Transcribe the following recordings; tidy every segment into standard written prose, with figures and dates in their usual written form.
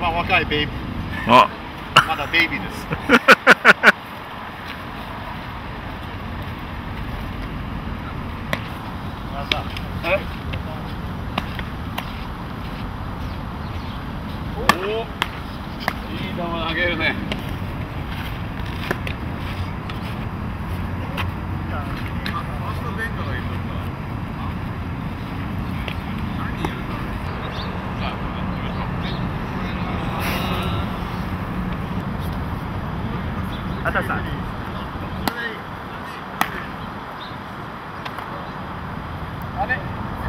番若いベイビー。 あ、 まだベイビーです。 おお、いい球投げるね。 あたさん。 あれ。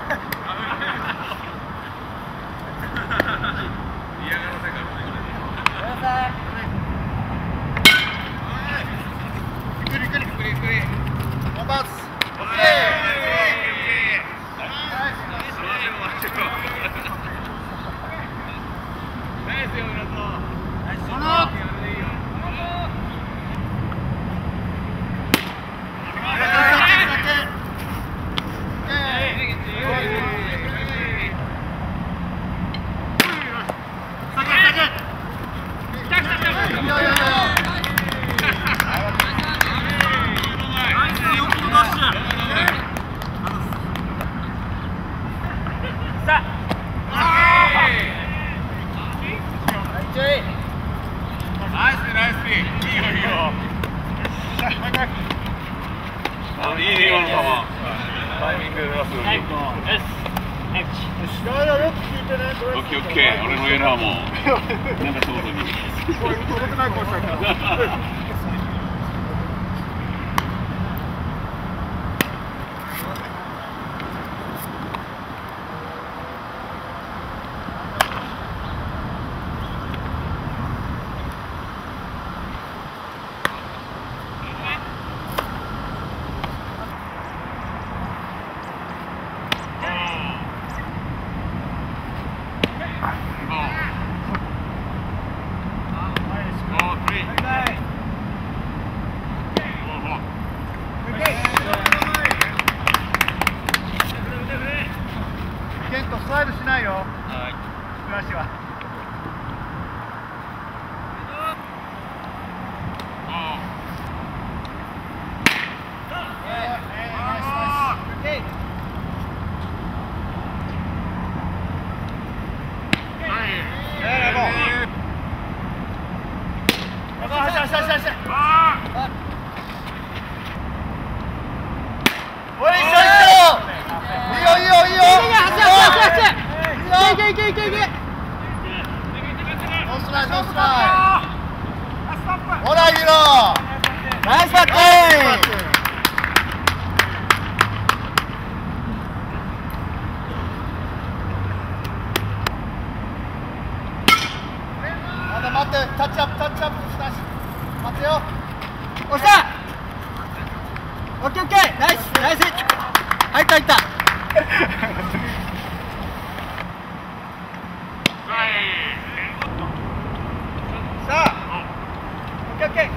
いいね、今の球。タイミングがすごい。オッケーオッケー、俺のエラーもなんかちょうどに。 ケントスライドしないよ。福橋は。ほら、ヒロナイスバッティング。まだ待って、タッチアップしなし。待ってよ。 押した。オッケーオッケー、ナイスナイス。入った入った。さあ、オッケーオッケー。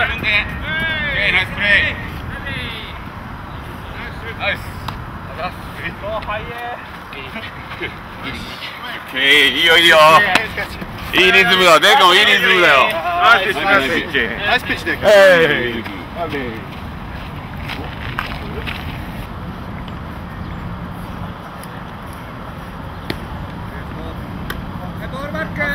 るんで。Okay, nice play. Nice. Okay, いいよいいよ。いいリズムだ。デカもいいリズムだよ。 ナイスピッチ。ナイスピッチで。 ボールバック。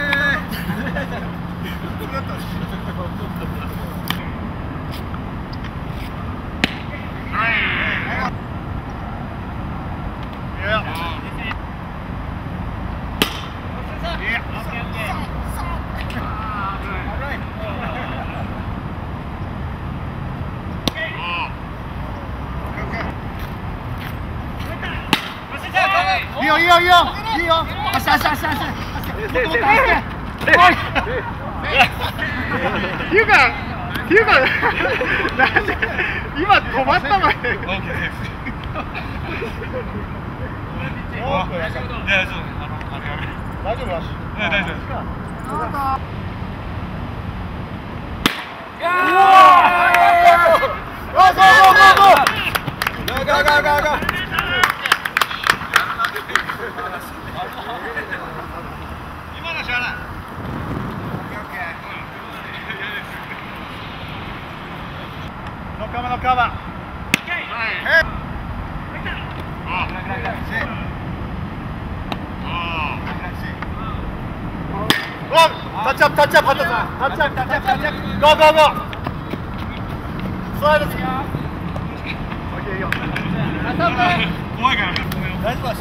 いいよいいよいいよいいよ。 足足足足。 っていうかなんで今止まったのに。大丈夫だし。大丈夫。今のしゃあない。ノッカーノッカーバー。タッチアップタッチアップタッチアップタッチアップタッチアップタッチアップゴーゴーゴー。スライド。いいよ。怖いから。大丈夫だし。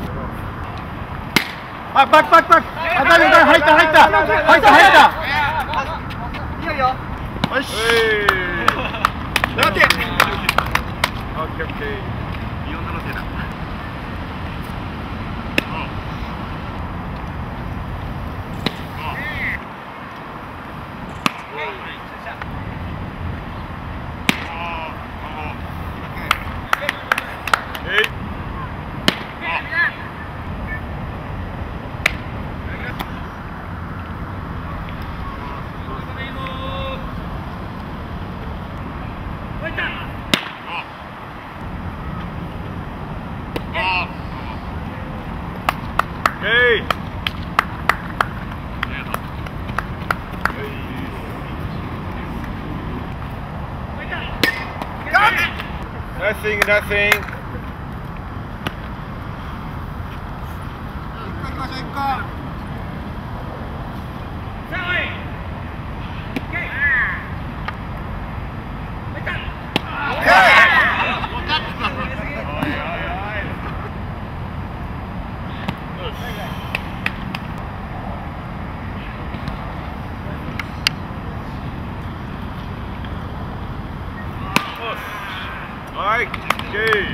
バックバックバック。入った入った入った入った入った。いいよいいよ。よし。だって。オッケーオッケー。いろんなの手だ。Nothing, nothing. Alright, okay.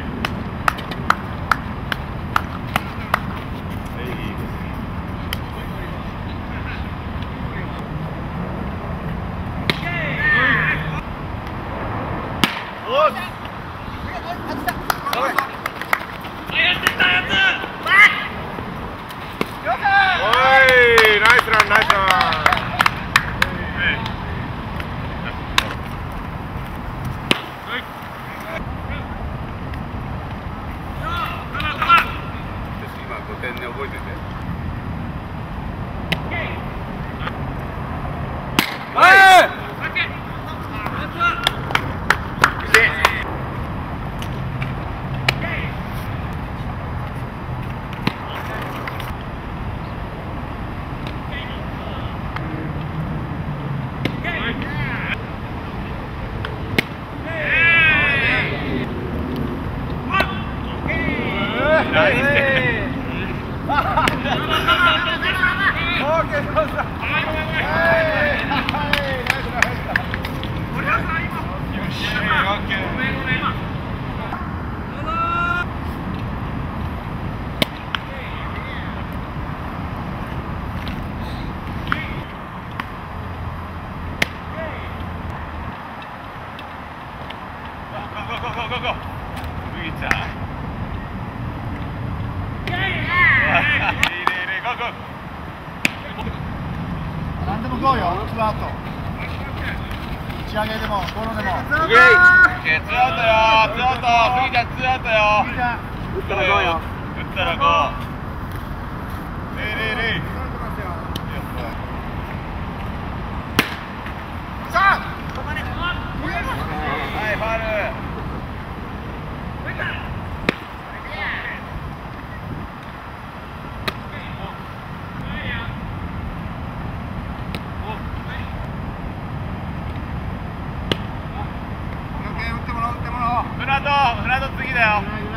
Hey, nice run, nice run. Go. Good time. Go. 何でもゴーよ、ツーアウト。 ち上げでもゴロでも。 オッケー。ツーアウトよ。ツーアウト。スギちゃんツーアウトよ。 打ったらゴーよ。 打ったらゴー。レイ。 さあ。 はいファウル。船戸次だよ。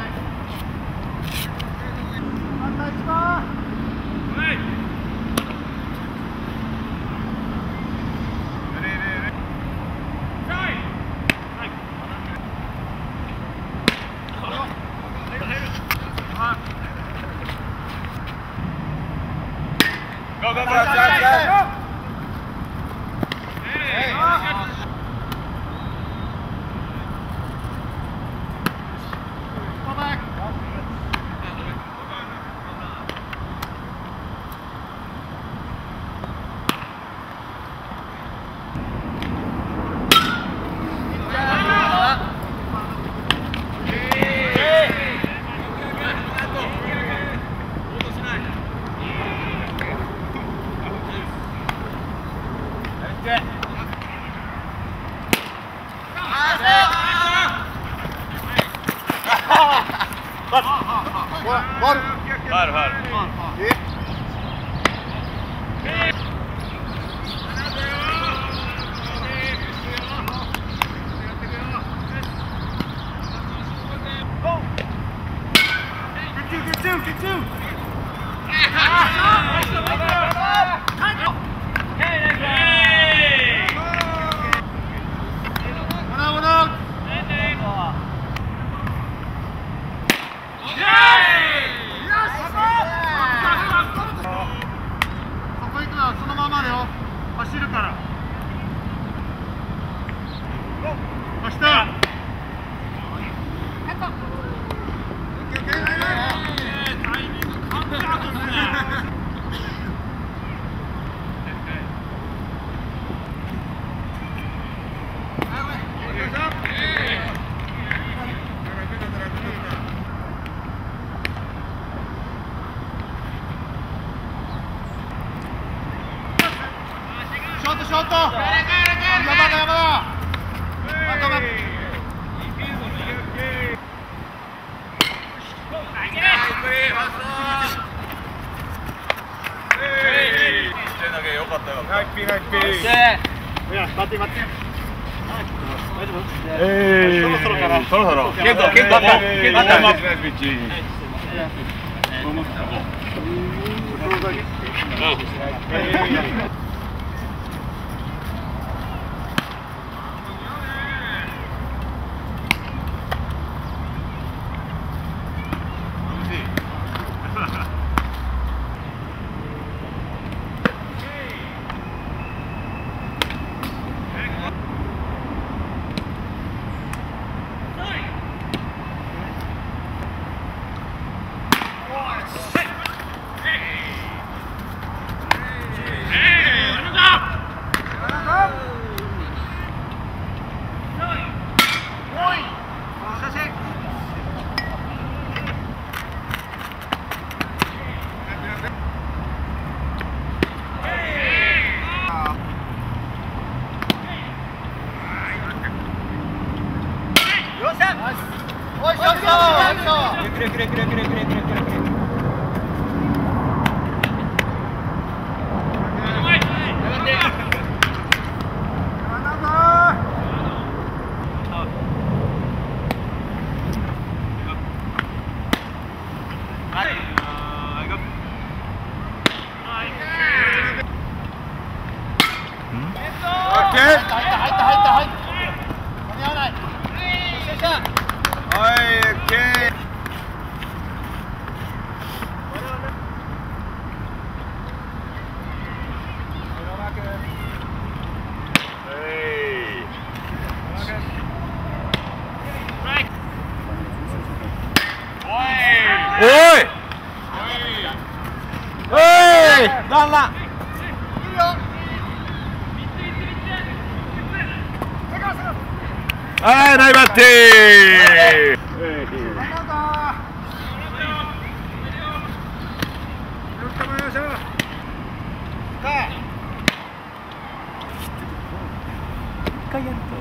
そのままでよ。走るから。走った。ショット。山田。 よかったよ。 ナイスピー。いや、待って。大丈夫？そろそろかな。 そろそろ。ケント。 いはい、ナイバッティ一回やると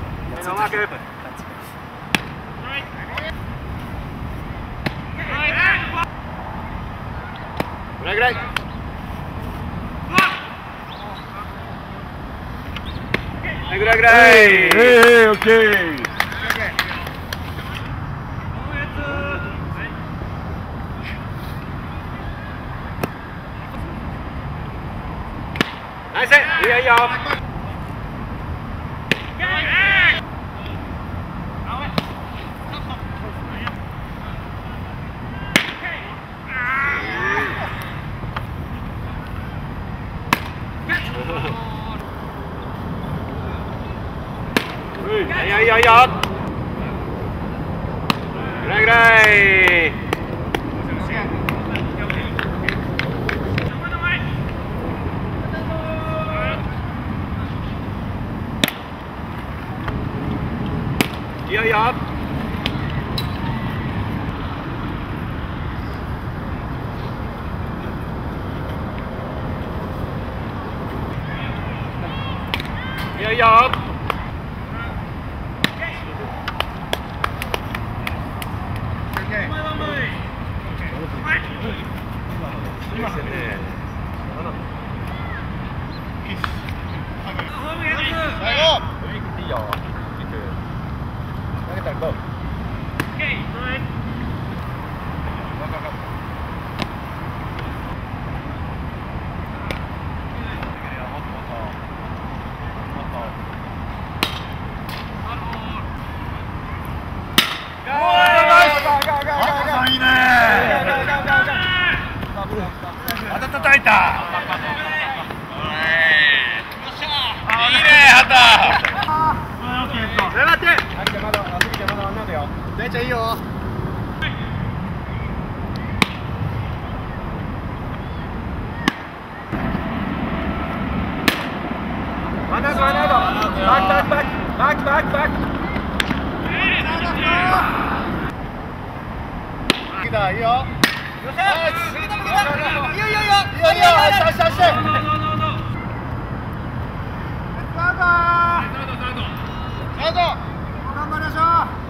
ぐらいぐらい。ぐらいぐらい。 オッケー。 ナイス。いいよいいよ。いいよいいよいいよ。ぐらいぐらい。いいよいいよ。いいよいいよ。 いいね。また叩いた。いいね、畑。 待って。まだワンアウトよ。大ちゃんいいよ。ワンアウトワンアウト。バック。いいよ。いいよ。頑張りましょう。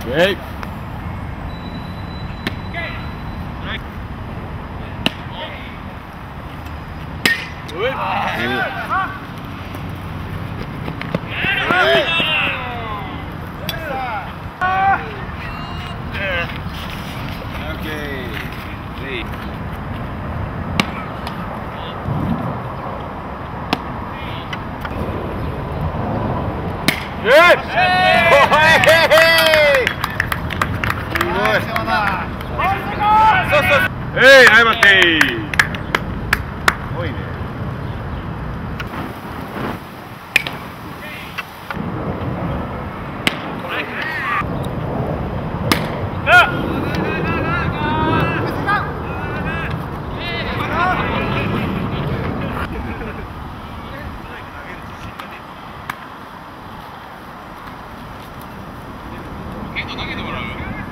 ケー。Hey, I'm okay. すごいね。 結構投げてもらう？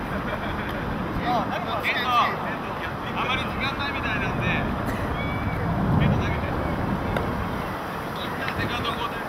あまり時間ないみたいなんで、結構投げて。セカンド交代。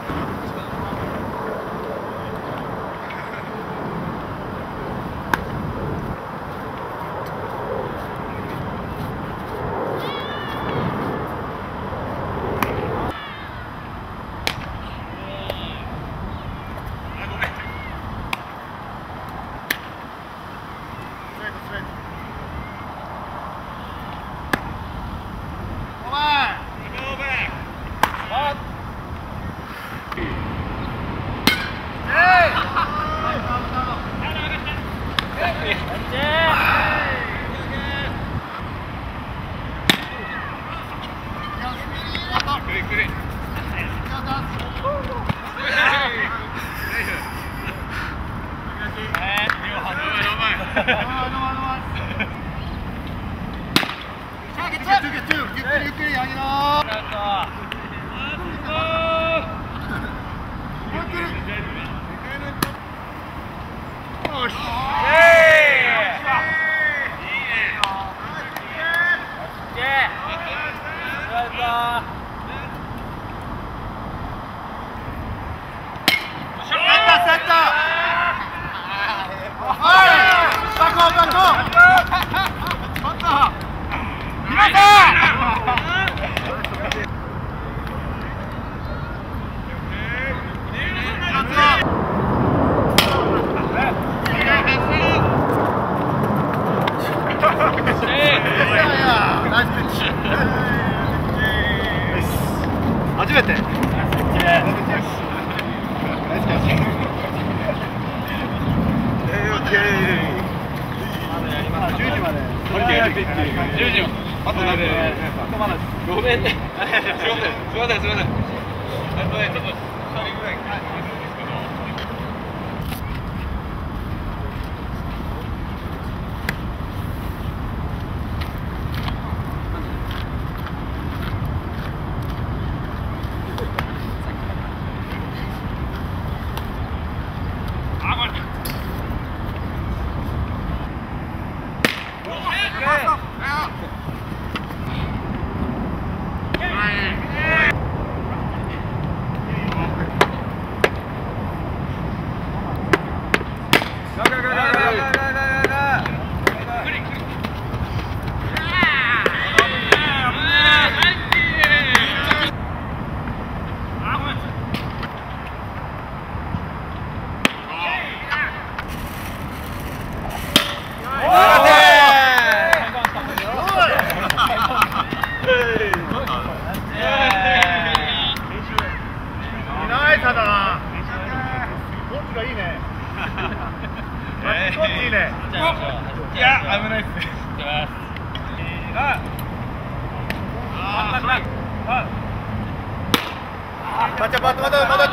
初めて。10時まで。10時。あとなんで。ごめんね。すみません。ちょっと2人ぐらい帰ってるんですけど。いや、危ないっす。バッチャバット戻って。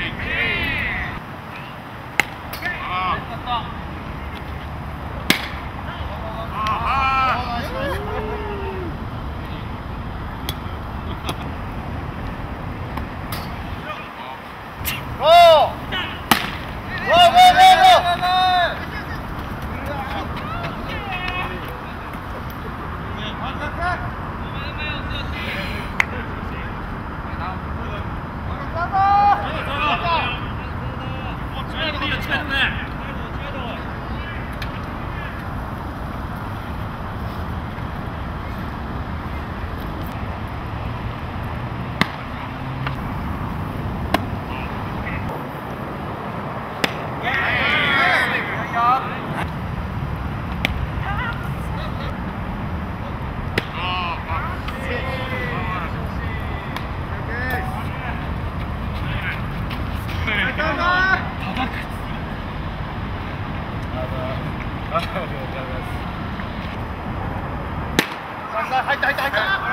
入った入った入った。